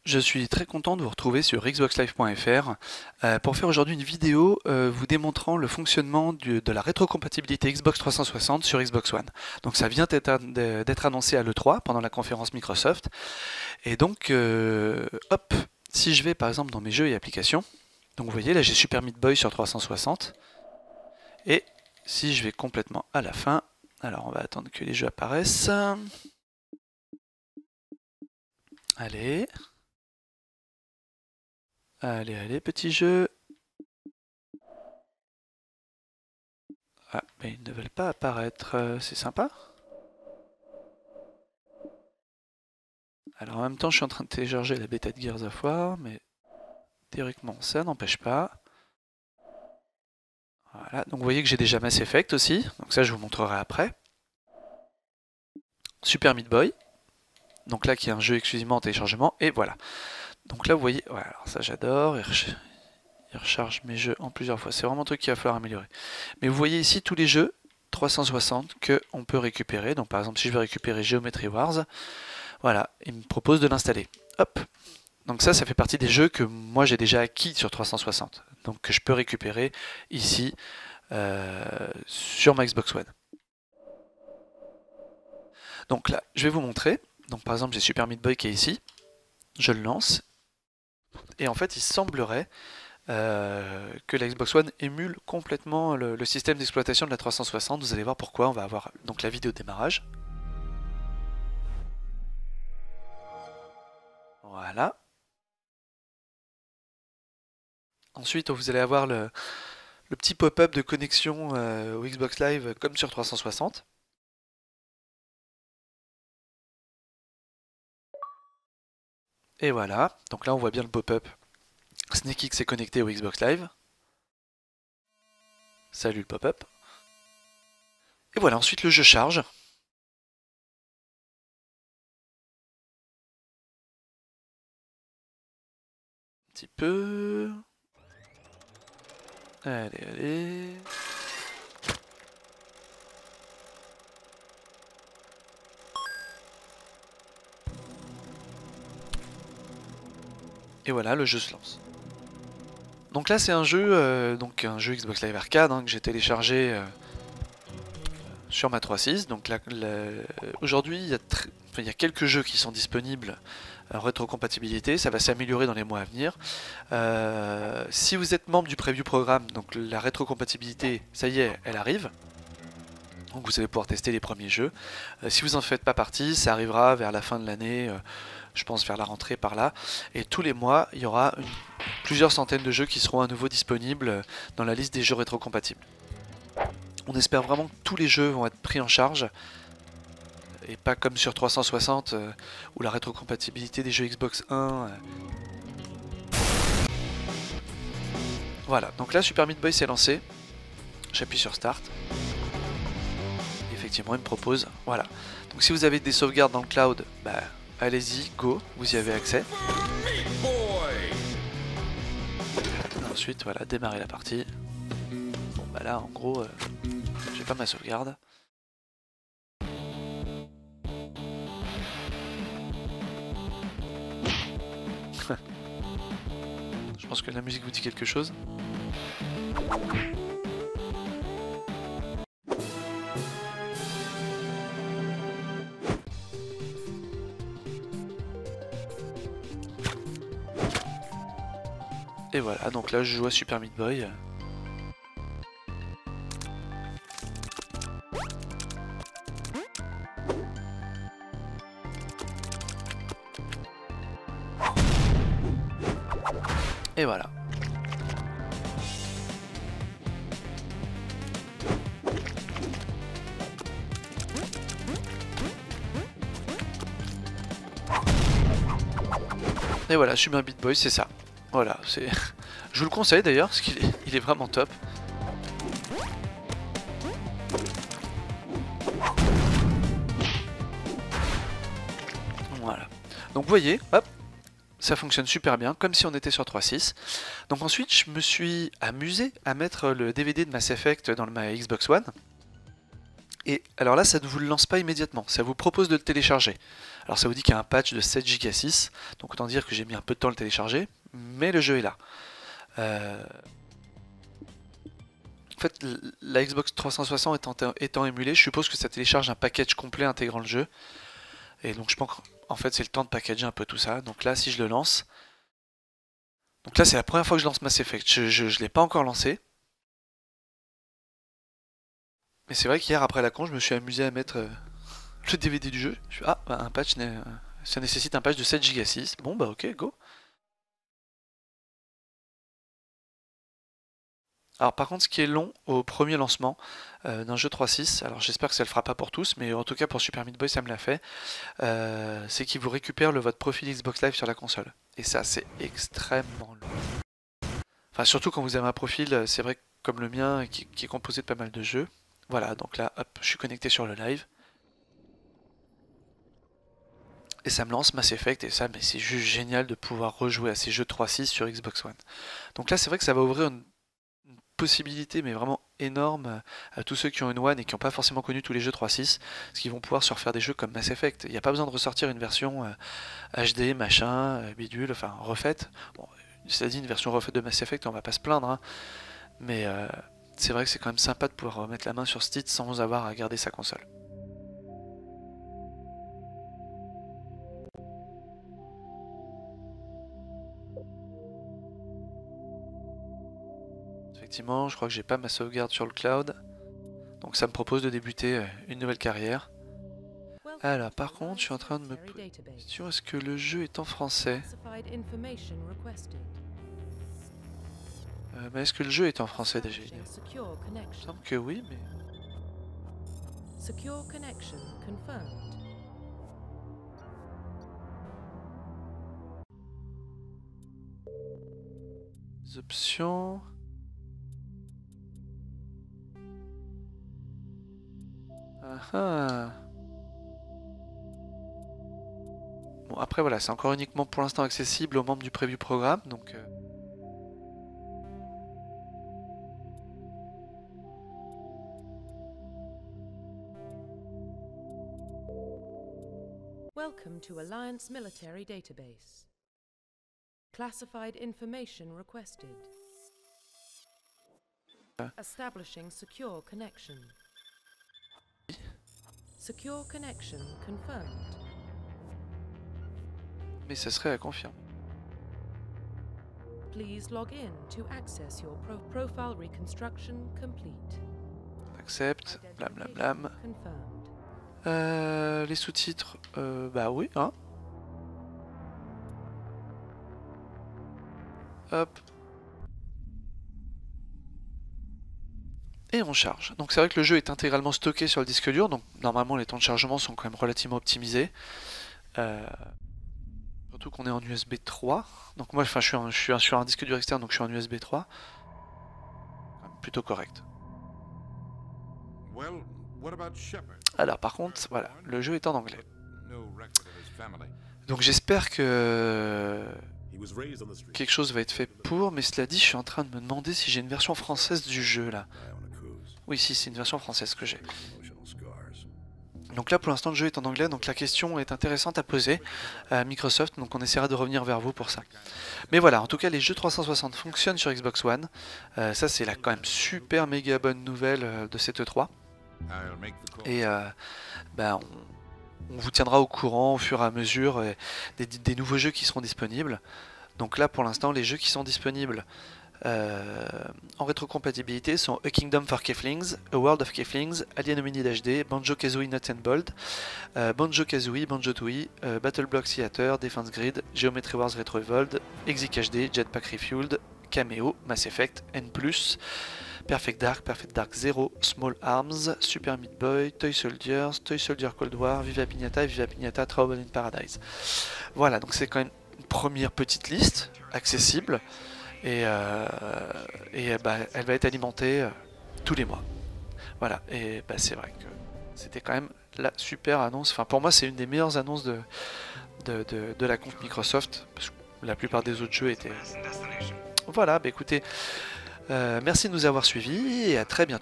Je suis très content de vous retrouver sur xboxlive.fr pour faire aujourd'hui une vidéo vous démontrant le fonctionnement de la rétrocompatibilité Xbox 360 sur Xbox One. Donc ça vient d'être annoncé à l'E3 pendant la conférence Microsoft. Et donc, hop, si je vais par exemple dans mes jeux et applications, donc vous voyez là j'ai Super Meat Boy sur 360. Et si je vais complètement à la fin, alors on va attendre que les jeux apparaissent. Allez. Allez, petit jeu. Ah, mais ils ne veulent pas apparaître, c'est sympa. Alors en même temps, je suis en train de télécharger la bêta de Gears of War, mais théoriquement, ça n'empêche pas. Voilà, donc vous voyez que j'ai déjà Mass Effect aussi, donc ça je vous montrerai après. Super Meat Boy, donc là qui est un jeu exclusivement en téléchargement, et voilà. Donc là vous voyez, voilà, alors ça j'adore, il recharge mes jeux en plusieurs fois, c'est vraiment un truc qu'il va falloir améliorer. Mais vous voyez ici tous les jeux 360 qu'on peut récupérer, donc par exemple si je veux récupérer Geometry Wars, voilà, il me propose de l'installer. Hop. Donc ça fait partie des jeux que moi j'ai déjà acquis sur 360. Donc que je peux récupérer ici sur ma Xbox One. Donc là, je vais vous montrer. Donc par exemple, j'ai Super Meat Boy qui est ici. Je le lance. Et en fait, il semblerait que la Xbox One émule complètement le système d'exploitation de la 360. Vous allez voir pourquoi. On va avoir donc la vidéo de démarrage. Voilà. Ensuite, vous allez avoir le petit pop-up de connexion au Xbox Live comme sur 360. Et voilà, donc là on voit bien le pop-up. SnakeX est connecté au Xbox Live. Salut le pop-up. Et voilà, ensuite le jeu charge. Un petit peu. Allez. Et voilà, le jeu se lance. Donc là c'est un jeu Xbox Live Arcade que j'ai téléchargé sur ma 3.6. Donc là, aujourd'hui il y a quelques jeux qui sont disponibles en rétrocompatibilité, ça va s'améliorer dans les mois à venir. Si vous êtes membre du Preview Programme, donc la rétrocompatibilité, ça y est, elle arrive. Donc vous allez pouvoir tester les premiers jeux. Si vous n'en faites pas partie, ça arrivera vers la fin de l'année, je pense vers la rentrée par là. Et tous les mois, il y aura plusieurs centaines de jeux qui seront à nouveau disponibles dans la liste des jeux rétrocompatibles. On espère vraiment que tous les jeux vont être pris en charge. Et pas comme sur 360 où la rétrocompatibilité des jeux Xbox 1... Voilà, donc là Super Meat Boy s'est lancé. J'appuie sur Start. Effectivement, il me propose. Voilà. Donc si vous avez des sauvegardes dans le cloud, bah, allez-y, go, vous y avez accès. Ensuite, voilà, démarrer la partie. Bon, bah là, en gros, j'ai pas ma sauvegarde. Je pense que la musique vous dit quelque chose. Et voilà, donc là je joue à Super Meat Boy. Et voilà. Et voilà, Super Meat Boy, c'est ça. Voilà, c'est. Je vous le conseille d'ailleurs, parce qu'il est vraiment top. Voilà. Donc vous voyez, hop, ça fonctionne super bien, comme si on était sur 3.6. Donc ensuite, je me suis amusé à mettre le DVD de Mass Effect dans ma Xbox One. Et alors là, ça ne vous le lance pas immédiatement, ça vous propose de le télécharger. Alors ça vous dit qu'il y a un patch de 7 Go 6, donc autant dire que j'ai mis un peu de temps à le télécharger, mais le jeu est là. En fait, la Xbox 360 étant émulée, je suppose que ça télécharge un package complet intégrant le jeu. Et donc je pense qu'en fait c'est le temps de packager un peu tout ça. Donc là, si je le lance... Donc là, c'est la première fois que je lance Mass Effect. Je ne l'ai pas encore lancé. Mais c'est vrai qu'hier, après la con, je me suis amusé à mettre le DVD du jeu. Je suis ah, bah, un patch, ça nécessite un patch de 7 Go 6. Bon, bah ok, go. Alors par contre, ce qui est long au premier lancement d'un jeu 3.6, alors j'espère que ça le fera pas pour tous, mais en tout cas pour Super Meat Boy ça me l'a fait, c'est qu'il vous récupère votre profil Xbox Live sur la console. Et ça c'est extrêmement long. Enfin surtout quand vous avez un profil, c'est vrai comme le mien, qui est composé de pas mal de jeux. Voilà, donc là, hop, je suis connecté sur le live. Et ça me lance Mass Effect, et ça, mais c'est juste génial de pouvoir rejouer à ces jeux 3.6 sur Xbox One. Donc là, c'est vrai que ça va ouvrir une possibilité, mais vraiment énorme, à tous ceux qui ont une One et qui n'ont pas forcément connu tous les jeux 3.6, parce qu'ils vont pouvoir se refaire des jeux comme Mass Effect. Il n'y a pas besoin de ressortir une version HD, machin, bidule, enfin refaite. Bon, cela dit, une version refaite de Mass Effect, on va pas se plaindre, hein, mais c'est vrai que c'est quand même sympa de pouvoir remettre la main sur ce titre sans avoir à garder sa console. Effectivement, je crois que j'ai pas ma sauvegarde sur le cloud, donc ça me propose de débuter une nouvelle carrière. Alors, par contre, je suis en train de me poser la question, est-ce que le jeu est en français? Mais est-ce que le jeu est en français déjà? Il me semble que oui, mais... Secure connection confirmed. Les options... Ah. Bon, après voilà, c'est encore uniquement pour l'instant accessible aux membres du Preview Programme, donc... Welcome to Alliance Military Database. Classified information requested. Establishing secure connection. Secure connection confirmed. Mais ça serait à confirmer. Please log in to access your profile reconstruction complete. Accepte, blablabla. Confirmed. Les sous-titres, bah oui, hein. Hop. Et on charge. Donc c'est vrai que le jeu est intégralement stocké sur le disque dur, donc normalement les temps de chargement sont quand même relativement optimisés. Surtout qu'on est en USB 3. Donc moi, enfin, je suis sur un disque dur externe, donc je suis en USB 3. Plutôt correct. Alors par contre, voilà, le jeu est en anglais. Donc j'espère que quelque chose va être fait pour, mais cela dit, je suis en train de me demander si j'ai une version française du jeu là. Oui, si, c'est une version française que j'ai. Donc là, pour l'instant, le jeu est en anglais, donc la question est intéressante à poser à Microsoft, donc on essaiera de revenir vers vous pour ça. Mais voilà, en tout cas, les jeux 360 fonctionnent sur Xbox One. Ça, c'est la quand même super méga bonne nouvelle de cette E3. Et bah, on vous tiendra au courant au fur et à mesure des nouveaux jeux qui seront disponibles. Donc là, pour l'instant, les jeux qui sont disponibles en rétrocompatibilité sont A Kingdom for Keflings, A World of Keflings, Alien Hominid HD, Banjo-Kazooie Nuts and Bolt, Banjo-Kazooie, Banjo-Tooie, Battle Block Theater, Defense Grid, Geometry Wars Retro Evolved, Exik HD, Jetpack Refueled, Cameo, Mass Effect, N+, Perfect Dark 0, Small Arms, Super Meat Boy, Toy Soldiers Cold War, Viva Pignata et Viva Pignata Trouble in Paradise. Voilà, donc c'est quand même une première petite liste accessible. Et bah, elle va être alimentée tous les mois. Voilà, et bah, c'est vrai que c'était quand même la super annonce. Enfin, pour moi, c'est une des meilleures annonces de la conf Microsoft, parce que la plupart des autres jeux étaient... Voilà, bah écoutez, merci de nous avoir suivis, et à très bientôt.